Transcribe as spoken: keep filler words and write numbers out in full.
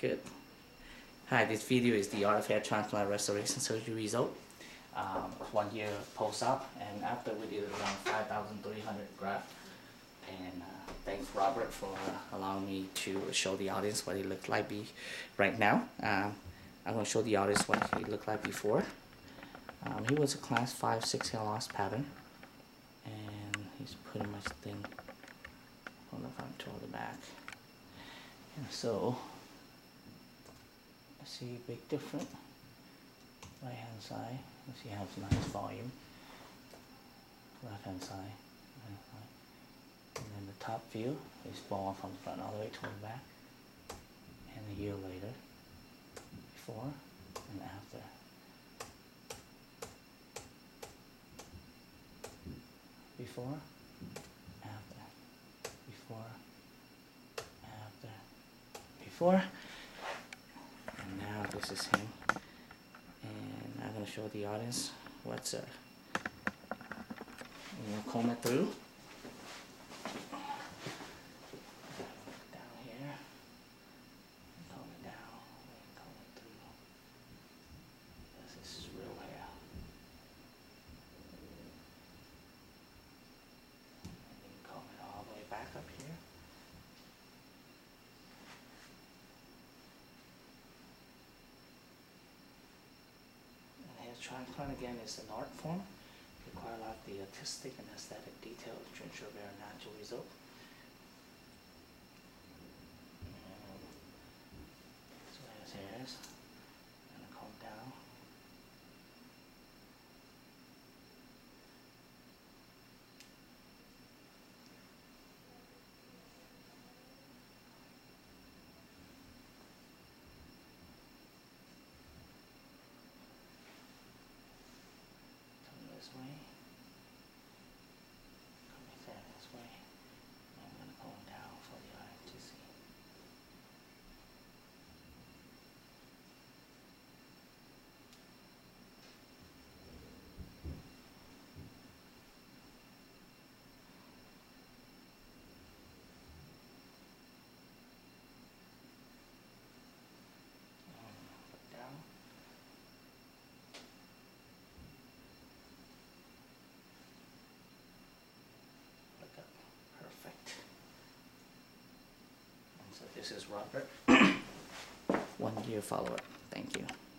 Good. Hi, this video is the art of hair transplant restoration surgery result. Um, one year post-op, and after we did around five thousand three hundred grafts. And uh, thanks Robert for uh, allowing me to show the audience what he looked like be right now. Um, I'm going to show the audience what he looked like before. Um, he was a class five six hair loss pattern, and he's pretty much thin from the front to the back. And so, I see a big difference. Right hand side, you see has nice volume. Left hand side, right side. And then the top view is bald from the front all the way to the back. And a year later, before and after. Before, after, before, after, before. And now this is him. And I'm going to show the audience what's uh, you know, comb it through. Down here. Comb it down. And comb it through. This is real hair. And then comb it all the way back up here. Transplant again is an art form. Require a lot of the artistic and aesthetic detail to ensure a very natural result. And so his hairs. And comb down. This way, coming down this way, and I'm going to comb down for the eye to see. And down. Perfect. And so this is Robert. One year follow-up. Thank you.